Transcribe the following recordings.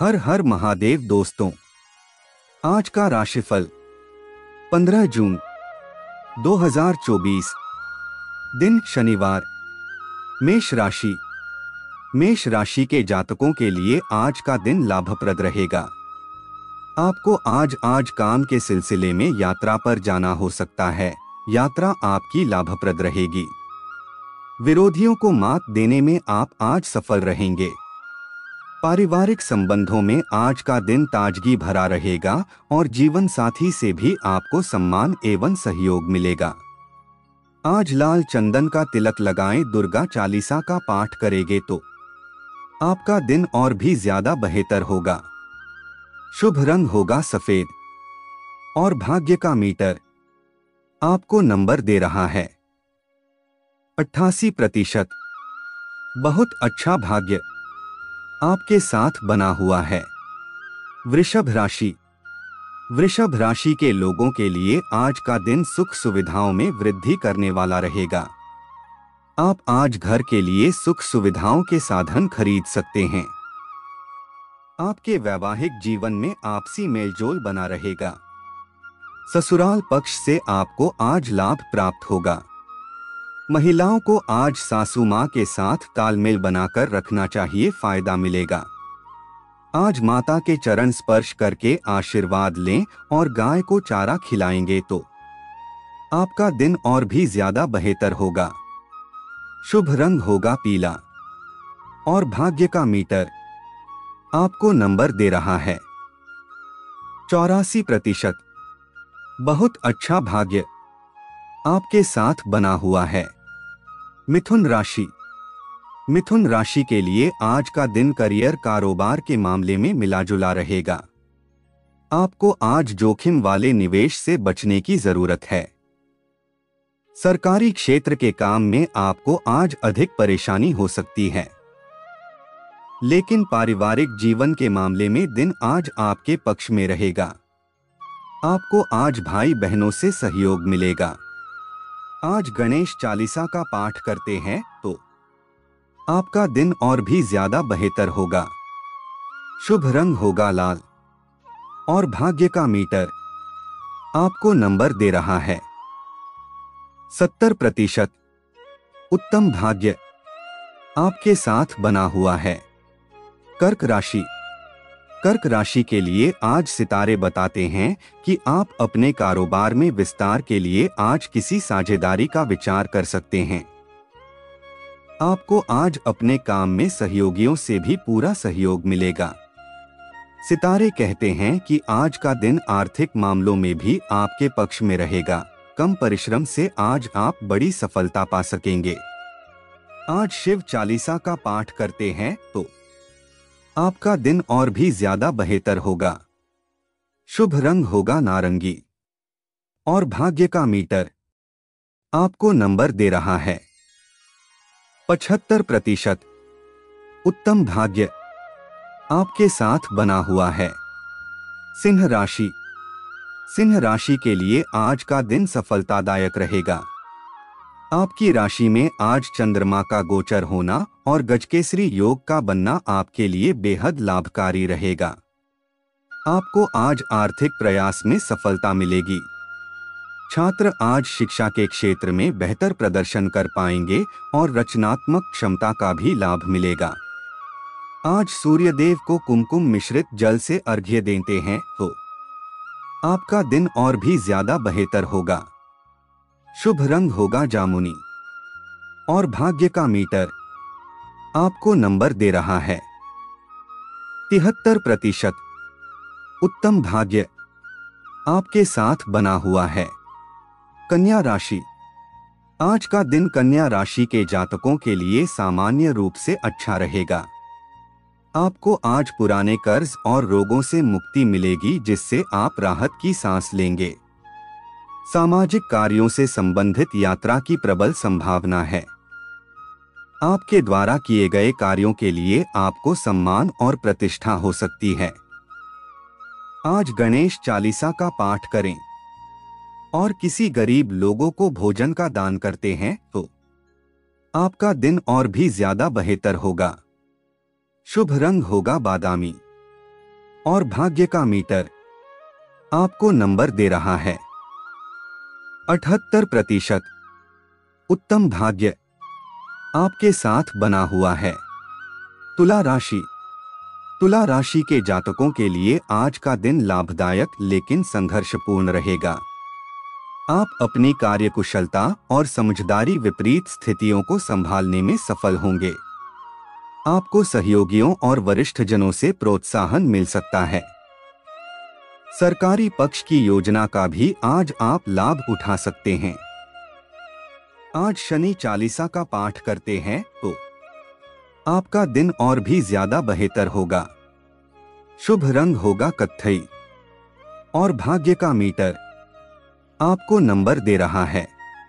हर हर महादेव दोस्तों, आज का राशिफल 15 जून 2024, दिन शनिवार। मेष राशि। मेष राशि के जातकों के लिए आज का दिन लाभप्रद रहेगा। आपको आज काम के सिलसिले में यात्रा पर जाना हो सकता है। यात्रा आपकी लाभप्रद रहेगी। विरोधियों को मात देने में आप आज सफल रहेंगे। पारिवारिक संबंधों में आज का दिन ताजगी भरा रहेगा और जीवन साथी से भी आपको सम्मान एवं सहयोग मिलेगा। आज लाल चंदन का तिलक लगाएं। दुर्गा चालीसा का पाठ करेंगे तो आपका दिन और भी ज्यादा बेहतर होगा। शुभ रंग होगा सफेद और भाग्य का मीटर आपको नंबर दे रहा है 88%। बहुत अच्छा भाग्य आपके साथ बना हुआ है। वृषभ राशि। वृषभ राशि के लोगों के लिए आज का दिन सुख सुविधाओं में वृद्धि करने वाला रहेगा। आप आज घर के लिए सुख सुविधाओं के साधन खरीद सकते हैं। आपके वैवाहिक जीवन में आपसी मेलजोल बना रहेगा। ससुराल पक्ष से आपको आज लाभ प्राप्त होगा। महिलाओं को आज सासू मां के साथ तालमेल बनाकर रखना चाहिए, फायदा मिलेगा। आज माता के चरण स्पर्श करके आशीर्वाद लें और गाय को चारा खिलाएंगे तो आपका दिन और भी ज्यादा बेहतर होगा। शुभ रंग होगा पीला और भाग्य का मीटर आपको नंबर दे रहा है 84%। बहुत अच्छा भाग्य आपके साथ बना हुआ है। मिथुन राशि। मिथुन राशि के लिए आज का दिन करियर कारोबार के मामले में मिलाजुला रहेगा। आपको आज जोखिम वाले निवेश से बचने की जरूरत है। सरकारी क्षेत्र के काम में आपको आज अधिक परेशानी हो सकती है, लेकिन पारिवारिक जीवन के मामले में दिन आज आपके पक्ष में रहेगा। आपको आज भाई बहनों से सहयोग मिलेगा। आज गणेश चालीसा का पाठ करते हैं तो आपका दिन और भी ज्यादा बेहतर होगा। शुभ रंग होगा लाल और भाग्य का मीटर आपको नंबर दे रहा है 70%। उत्तम भाग्य आपके साथ बना हुआ है। कर्क राशि। कर्क राशि के लिए आज सितारे बताते हैं कि आप अपने कारोबार में विस्तार के लिए आज किसी साझेदारी का विचार कर सकते हैं। आपको आज अपने काम में सहयोगियों से भी पूरा सहयोग मिलेगा। सितारे कहते हैं कि आज का दिन आर्थिक मामलों में भी आपके पक्ष में रहेगा। कम परिश्रम से आज आप बड़ी सफलता पा सकेंगे। आज शिव चालीसा का पाठ करते हैं तो आपका दिन और भी ज्यादा बेहतर होगा। शुभ रंग होगा नारंगी और भाग्य का मीटर आपको नंबर दे रहा है 75%। उत्तम भाग्य आपके साथ बना हुआ है। सिंह राशि। सिंह राशि के लिए आज का दिन सफलतादायक रहेगा। आपकी राशि में आज चंद्रमा का गोचर होना और गजकेसरी योग का बनना आपके लिए बेहद लाभकारी रहेगा। आपको आज आर्थिक प्रयास में सफलता मिलेगी। छात्र आज शिक्षा के क्षेत्र में बेहतर प्रदर्शन कर पाएंगे और रचनात्मक क्षमता का भी लाभ मिलेगा। आज सूर्यदेव को कुमकुम मिश्रित जल से अर्घ्य देते हैं तो आपका दिन और भी ज्यादा बेहतर होगा। शुभ रंग होगा जामुनी और भाग्य का मीटर आपको नंबर दे रहा है 73%। उत्तम भाग्य आपके साथ बना हुआ है। कन्या राशि। आज का दिन कन्या राशि के जातकों के लिए सामान्य रूप से अच्छा रहेगा। आपको आज पुराने कर्ज और रोगों से मुक्ति मिलेगी, जिससे आप राहत की सांस लेंगे। सामाजिक कार्यों से संबंधित यात्रा की प्रबल संभावना है। आपके द्वारा किए गए कार्यों के लिए आपको सम्मान और प्रतिष्ठा हो सकती है। आज गणेश चालीसा का पाठ करें और किसी गरीब लोगों को भोजन का दान करते हैं तो आपका दिन और भी ज्यादा बेहतर होगा। शुभ रंग होगा बादामी और भाग्य का मीटर आपको नंबर दे रहा है 78%। उत्तम भाग्य आपके साथ बना हुआ है। तुला राशि। तुला राशि के जातकों के लिए आज का दिन लाभदायक लेकिन संघर्षपूर्ण रहेगा। आप अपनी कार्यकुशलता और समझदारी विपरीत स्थितियों को संभालने में सफल होंगे। आपको सहयोगियों और वरिष्ठ जनों से प्रोत्साहन मिल सकता है। सरकारी पक्ष की योजना का भी आज आप लाभ उठा सकते हैं। आज शनि चालीसा का पाठ करते हैं तो आपका दिन और भी ज्यादा बेहतर होगा। शुभ रंग होगा कत्थई और भाग्य का मीटर आपको नंबर दे रहा है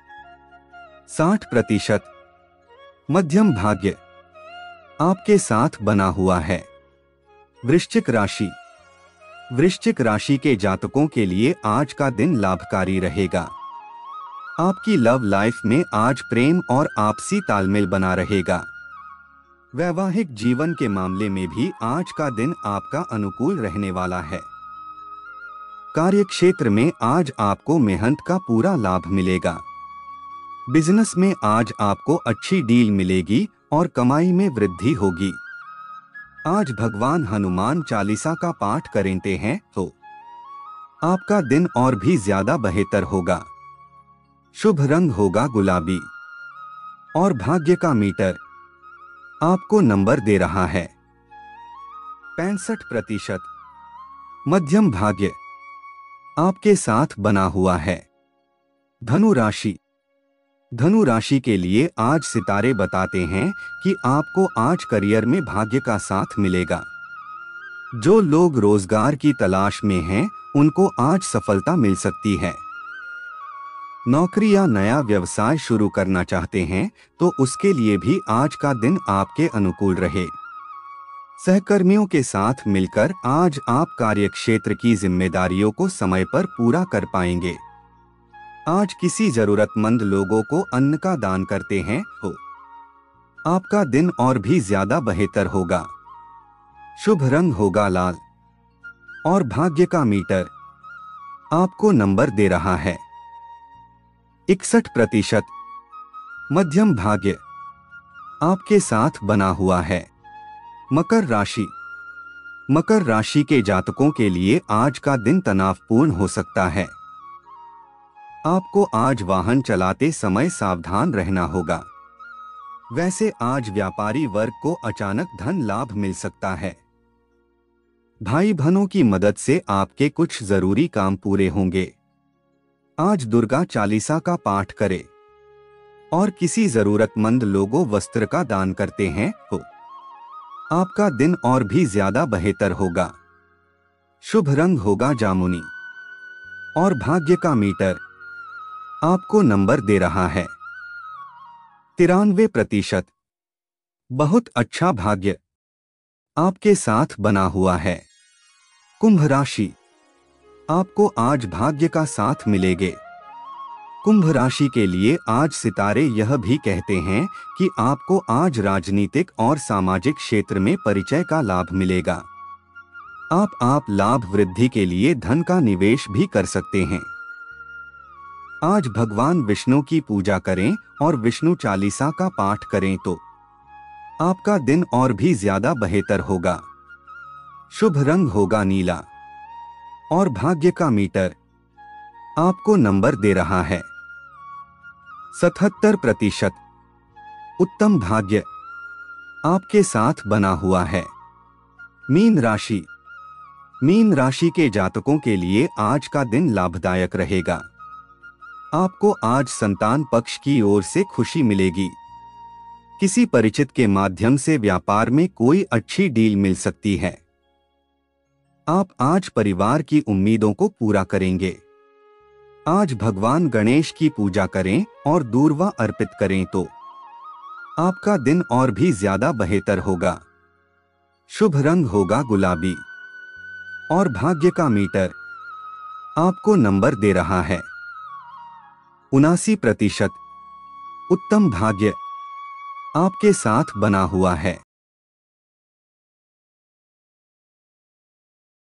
60%। मध्यम भाग्य आपके साथ बना हुआ है। वृश्चिक राशि। वृश्चिक राशि के जातकों के लिए आज का दिन लाभकारी रहेगा। आपकी लव लाइफ में आज प्रेम और आपसी तालमेल बना रहेगा। वैवाहिक जीवन के मामले में भी आज का दिन आपका अनुकूल रहने वाला है। कार्यक्षेत्र में आज आपको मेहनत का पूरा लाभ मिलेगा। बिजनेस में आज आपको अच्छी डील मिलेगी और कमाई में वृद्धि होगी। आज भगवान हनुमान चालीसा का पाठ करते हैं तो आपका दिन और भी ज्यादा बेहतर होगा। शुभ रंग होगा गुलाबी और भाग्य का मीटर आपको नंबर दे रहा है 65%। मध्यम भाग्य आपके साथ बना हुआ है। धनु राशि। धनु राशि के लिए आज सितारे बताते हैं कि आपको आज करियर में भाग्य का साथ मिलेगा। जो लोग रोजगार की तलाश में हैं, उनको आज सफलता मिल सकती है। नौकरी या नया व्यवसाय शुरू करना चाहते हैं तो उसके लिए भी आज का दिन आपके अनुकूल रहे। सहकर्मियों के साथ मिलकर आज आप कार्यक्षेत्र की जिम्मेदारियों को समय पर पूरा कर पाएंगे। आज किसी जरूरतमंद लोगों को अन्न का दान करते हैं तो आपका दिन और भी ज्यादा बेहतर होगा। शुभ रंग होगा लाल और भाग्य का मीटर आपको नंबर दे रहा है 61%। मध्यम भाग्य आपके साथ बना हुआ है। मकर राशि। मकर राशि के जातकों के लिए आज का दिन तनावपूर्ण हो सकता है। आपको आज वाहन चलाते समय सावधान रहना होगा। वैसे आज व्यापारी वर्ग को अचानक धन लाभ मिल सकता है। भाई बहनों की मदद से आपके कुछ जरूरी काम पूरे होंगे। आज दुर्गा चालीसा का पाठ करें और किसी जरूरतमंद लोगों वस्त्र का दान करते हैं तो आपका दिन और भी ज्यादा बेहतर होगा। शुभ रंग होगा जामुनी और भाग्य का मीटर आपको नंबर दे रहा है 93%। बहुत अच्छा भाग्य आपके साथ बना हुआ है। कुंभ राशि। आपको आज भाग्य का साथ मिलेगे। कुंभ राशि के लिए आज सितारे यह भी कहते हैं कि आपको आज राजनीतिक और सामाजिक क्षेत्र में परिचय का लाभ मिलेगा। आप लाभ वृद्धि के लिए धन का निवेश भी कर सकते हैं। आज भगवान विष्णु की पूजा करें और विष्णु चालीसा का पाठ करें तो आपका दिन और भी ज्यादा बेहतर होगा। शुभ रंग होगा नीला और भाग्य का मीटर आपको नंबर दे रहा है 77%। उत्तम भाग्य आपके साथ बना हुआ है। मीन राशि। मीन राशि के जातकों के लिए आज का दिन लाभदायक रहेगा। आपको आज संतान पक्ष की ओर से खुशी मिलेगी। किसी परिचित के माध्यम से व्यापार में कोई अच्छी डील मिल सकती है। आप आज परिवार की उम्मीदों को पूरा करेंगे। आज भगवान गणेश की पूजा करें और दूर्वा अर्पित करें तो आपका दिन और भी ज्यादा बेहतर होगा। शुभ रंग होगा गुलाबी और भाग्य का मीटर आपको नंबर दे रहा है 79%। उत्तम भाग्य आपके साथ बना हुआ है।